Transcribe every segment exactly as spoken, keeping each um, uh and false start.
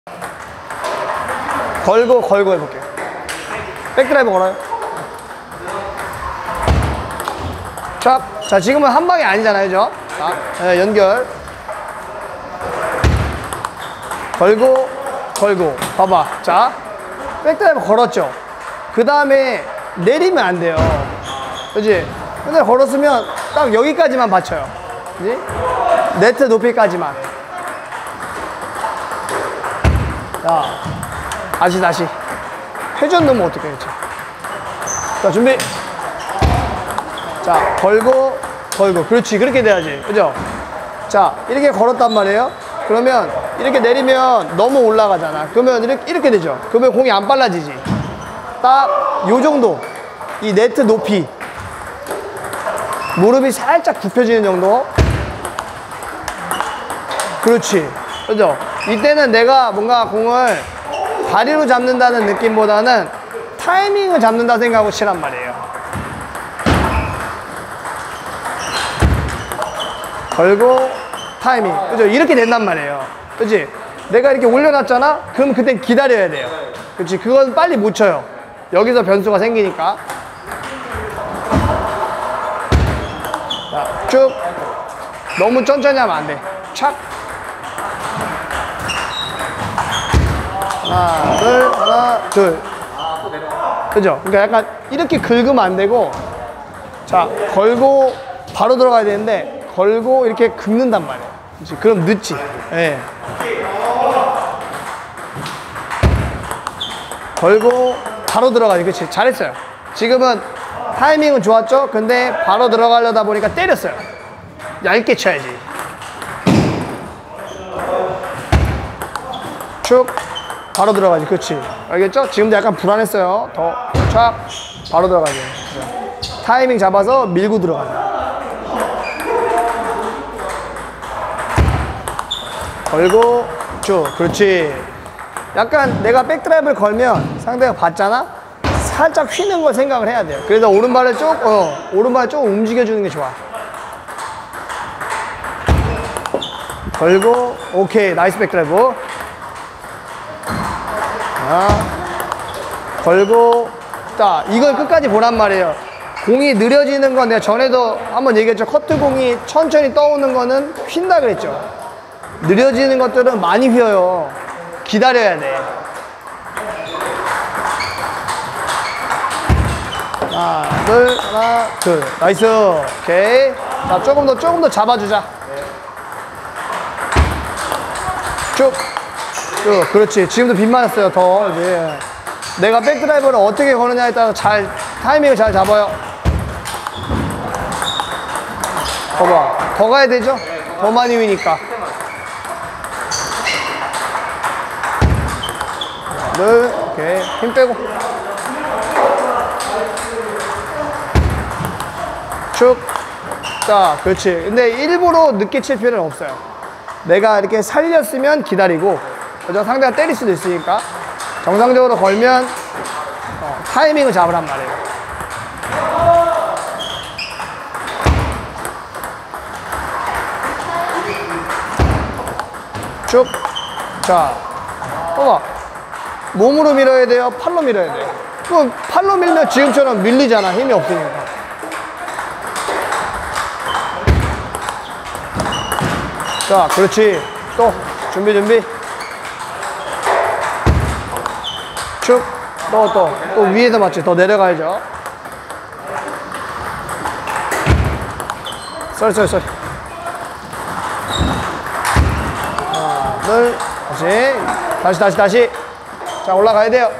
걸고 걸고 해볼게요. 백드라이브 걸어요. 자, 자 지금은 한 방이 아니잖아요, 그죠? 자, 네, 연결. 걸고 걸고 봐봐. 자, 백드라이브 걸었죠. 그 다음에 내리면 안 돼요. 그지? 근데 걸었으면 딱 여기까지만 받쳐요. 그지? 네트 높이까지만. 자, 다시 다시. 회전 넣으면 어떻게 했지? 자, 준비. 자, 걸고 걸고. 그렇지, 그렇게 돼야지. 그죠? 자, 이렇게 걸었단 말이에요. 그러면 이렇게 내리면 너무 올라가잖아. 그러면 이렇게, 이렇게 되죠. 그러면 공이 안 빨라지지. 딱 요 정도. 이 네트 높이. 무릎이 살짝 굽혀지는 정도. 그렇지. 그죠? 이때는 내가 뭔가 공을 다리로 잡는다는 느낌보다는 타이밍을 잡는다 생각하고 치란 말이에요. 걸고 타이밍. 그죠? 이렇게 된단 말이에요. 그치? 내가 이렇게 올려놨잖아? 그럼 그땐 기다려야 돼요. 그치? 그건 빨리 못 쳐요. 여기서 변수가 생기니까. 자, 쭉. 너무 천천히 하면 안 돼. 착. 하나, 둘, 하나, 둘. 그죠? 그러니까 약간 이렇게 긁으면 안 되고, 자, 걸고 바로 들어가야 되는데, 걸고 이렇게 긁는단 말이에요. 그치? 그럼 늦지. 예. 걸고 바로 들어가지. 그치? 잘했어요. 지금은 타이밍은 좋았죠? 근데 바로 들어가려다 보니까 때렸어요. 얇게 쳐야지. 쭉 바로 들어가지. 그렇지. 알겠죠? 지금도 약간 불안했어요. 더 촥 바로 들어가지. 타이밍 잡아서 밀고 들어가지. 걸고 쭉. 그렇지. 약간 내가 백드라이브를 걸면 상대가 봤잖아? 살짝 휘는 걸 생각을 해야 돼요. 그래서 오른발을 쭉, 어, 오른발을 쭉 움직여주는 게 좋아. 걸고, 오케이. 나이스 백드라이브. 자, 걸고, 자, 이걸 끝까지 보란 말이에요. 공이 느려지는 건 내가 전에도 한번 얘기했죠. 커트 공이 천천히 떠오는 거는 휜다 그랬죠. 느려지는 것들은 많이 휘어요. 기다려야 돼. 하나, 둘, 하나, 둘. 나이스. 오케이. 자, 조금 더, 조금 더 잡아주자. 쭉. 쭉. 그렇지. 지금도 빗 맞았어요. 더. 이제. 내가 백드라이버를 어떻게 거느냐에 따라서 잘, 타이밍을 잘 잡아요. 봐봐. 더 가야 되죠? 더 많이 위니까. 둘, 오케이. 힘 빼고. 쭉. 자, 그렇지. 근데 일부러 늦게 칠 필요는 없어요. 내가 이렇게 살렸으면 기다리고, 그죠? 상대가 때릴 수도 있으니까. 정상적으로 걸면, 어, 타이밍을 잡으란 말이에요. 쭉. 자, 봐봐. 몸으로 밀어야 돼요? 팔로 밀어야 돼요? 그럼 팔로 밀면 지금처럼 밀리잖아. 힘이 없으니까. 자, 그렇지. 또 준비 준비. 쭉. 또 또. 또 위에서 맞지. 더 내려가야죠. 쏘리 쏘리 쏘리. 하나, 둘. 다시. 다시 다시 다시. 자, 올라가야 돼요.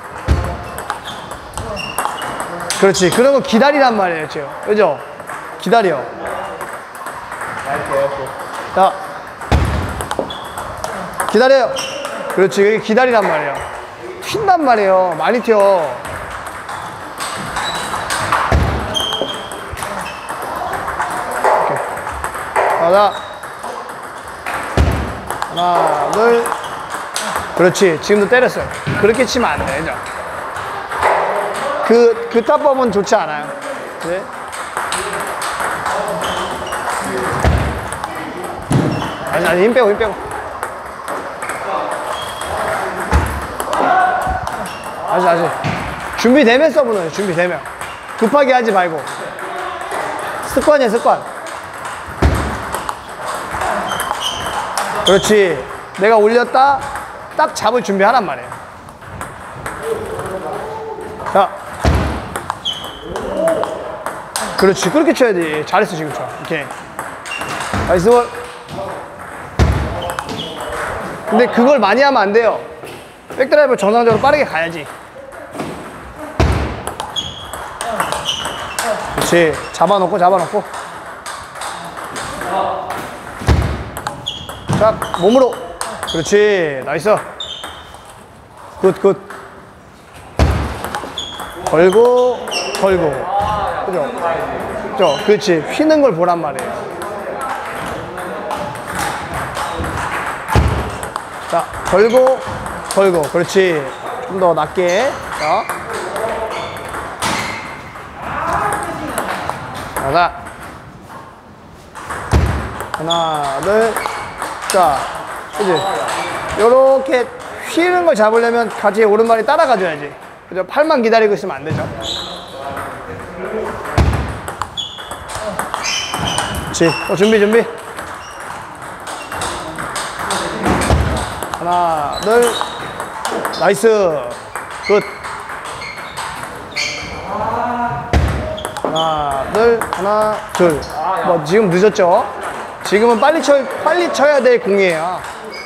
그렇지. 그런 거 기다리란 말이에요, 지금. 그죠? 기다려. 자, 기다려요. 그렇지. 기다리란 말이에요. 튄단 말이에요. 많이 튀어. 오케이. 하나, 하나, 둘. 그렇지. 지금도 때렸어요. 그렇게 치면 안 돼. 그죠? 그, 그 타법은 좋지 않아요. 네? 아니, 아니, 힘 빼고, 힘 빼고. 다시 다시. 준비되면 서브 넣어요. 준비되면. 급하게 하지 말고. 습관이야 습관. 그렇지. 내가 올렸다 딱 잡을 준비하란 말이에요. 자, 그렇지. 그렇게 쳐야지. 잘했어 지금. 쳐. 오케이. 나이스 볼. 근데 그걸 많이 하면 안 돼요. 백드라이브 정상적으로 빠르게 가야지. 그렇지. 잡아놓고 잡아놓고. 자, 몸으로. 그렇지. 나이스. 굿, 굿. 걸고, 걸고. 그죠? 그죠? 그렇지. 휘는 걸 보란 말이에요. 자, 걸고, 걸고. 그렇지. 좀 더 낮게. 자. 하나. 하나, 둘. 자, 그지? 요렇게 휘는 걸 잡으려면 같이 오른발이 따라가줘야지. 그죠? 팔만 기다리고 있으면 안 되죠. 그렇지. 또 준비, 준비. 하나, 둘. 나이스. 굿. 하나, 둘, 하나, 둘. 뭐, 지금 늦었죠? 지금은 빨리 쳐, 빨리 쳐야 될 공이에요.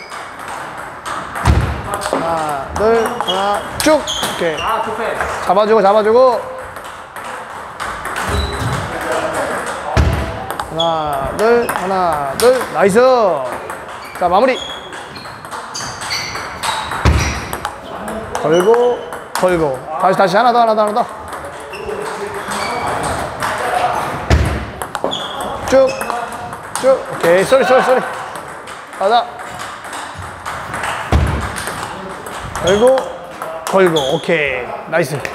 하나, 둘, 하나, 쭉. 오케이. 잡아주고, 잡아주고. 하나, 둘, 하나, 둘. 나이스. 자, 마무리. 걸고, 걸고. 다시, 다시. 하나 더, 하나 더, 하나 더. 쭉, 쭉. 오케이. 쏘리, 쏘리, 쏘리. 가자. 걸고, 걸고. 오케이. 나이스.